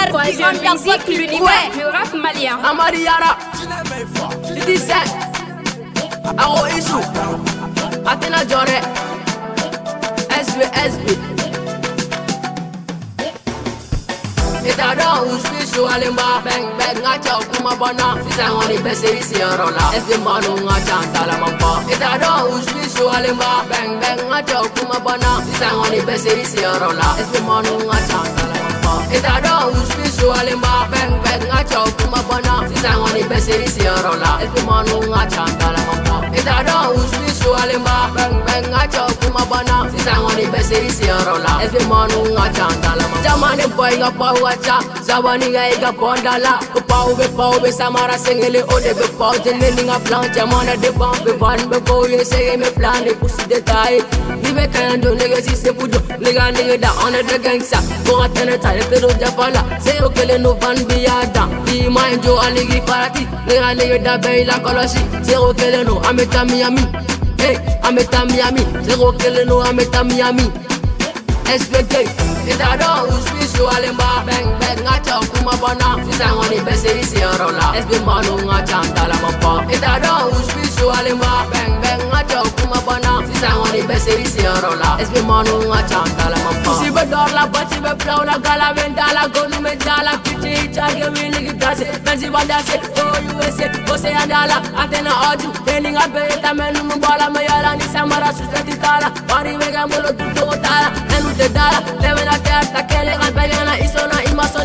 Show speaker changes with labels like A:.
A: troisième musique, l'univers du rap malien.
B: Amariara, Lidise, Aro Isu, Atena Jore, SB. Itadon usbi so alemba bang ngacha kuma bana sisa ngoni beseri siarola esbe manu ngacha antala mampa itadon usbi so alemba bang ngacha kuma bana sisa ngoni beseri siarola esbe manu ngacha antala mampa itadon usbi so alemba bang ngacha kuma bana sisa ngoni beseri siarola esbe manu ngacha antala mampa itadon usbi so alemba bang ngacha kuma bana sisa ngoni beseri siarola esbe manu ngacha antala mampa jamane boy ga pawacha zabani ga iga pondala ko pau be samara sengele ode be pau jene ninga plan jamana de ban be van be ko ye sege me plan de pusi de tai ni be kan do nega si se pujo nega da on the gangsta ko atene tai te do jafala se o kele no van bi ada bi mind jo aligi parati nega da be la kolosi se o kele no ameta miami hey ameta miami se o kele no ameta miami SPK itadon usbi so alemba bang ngacha kuma bana sisa ngoni beseri siarola SB manu ngacha antala mampa itadon usbi so alemba bang ngacha kuma bana sisa ngoni beseri siarola SB manu ngacha antala mampa si be dor la bachi be plau la gala vendala gonu me dala pichi chage wili gitase benzi bandase to USA ose andala atena oju helinga be tamenu mbala mayala ni samara susati tala bari vega molo tuto tala enu te dala levena te atakele albagana isona imaso